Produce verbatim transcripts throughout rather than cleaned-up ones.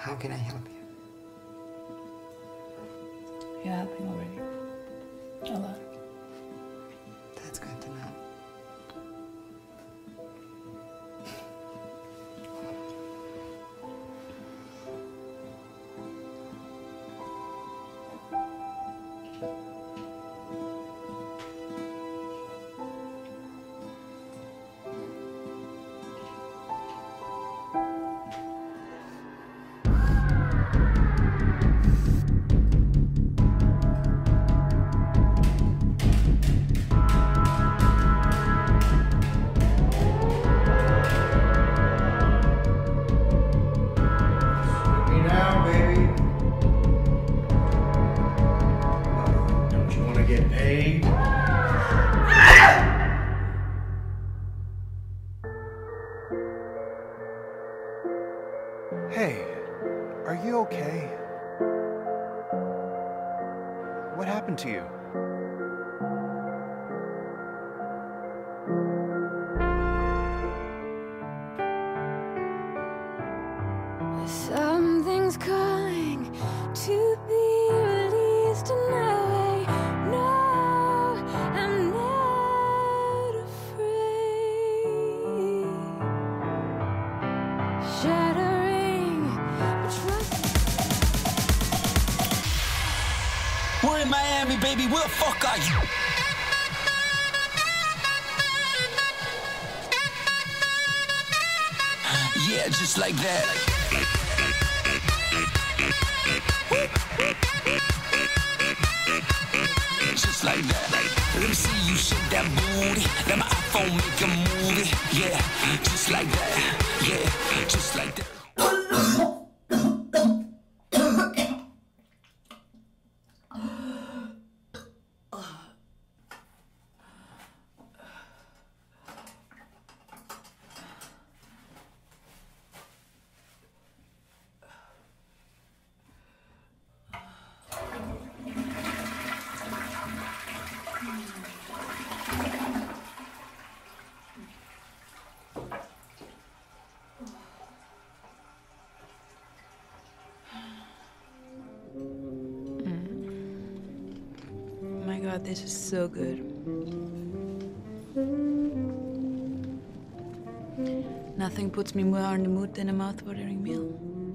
How can I help you? You're helping already. A lot. That's good to know. Get paid. Hey, are you okay? What happened to you? Something's calling to be released tonight. No, I'm not afraid. Shattering, but trust. We're in Miami, baby. Where the fuck are you? Yeah, just like that. Just like that. Let me see you shake that booty. Let my iPhone make a movie. Yeah, just like that. Yeah, just like that. God, this is so good. Nothing puts me more in the mood than a mouth-watering meal.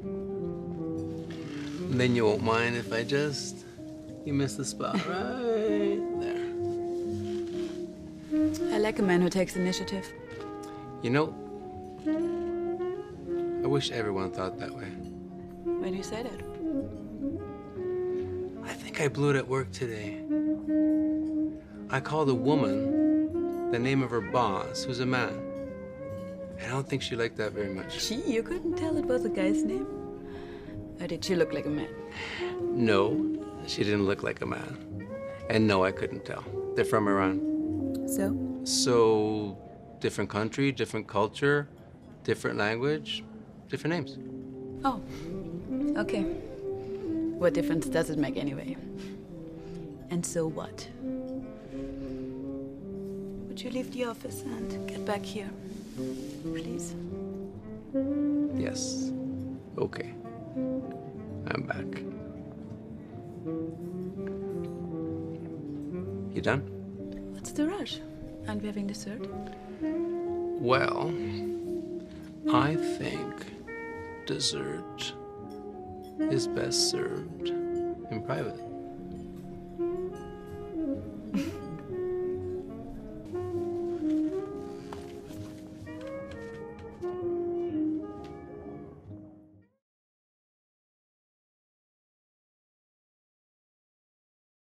Then you won't mind if I just... You missed the spot right there. I like a man who takes initiative. You know, I wish everyone thought that way. Why do you say that? I think I blew it at work today. I called a woman the name of her boss, who's a man. And I don't think she liked that very much. Gee, you couldn't tell it was a guy's name? Or did she look like a man? No, she didn't look like a man. And no, I couldn't tell. They're from Iran. So? So, different country, different culture, different language, different names. Oh, okay. What difference does it make anyway? And so what? Would you leave the office and get back here, please? Yes. Okay. I'm back. You done? What's the rush? Aren't we having dessert? Well, I think dessert is best served in private.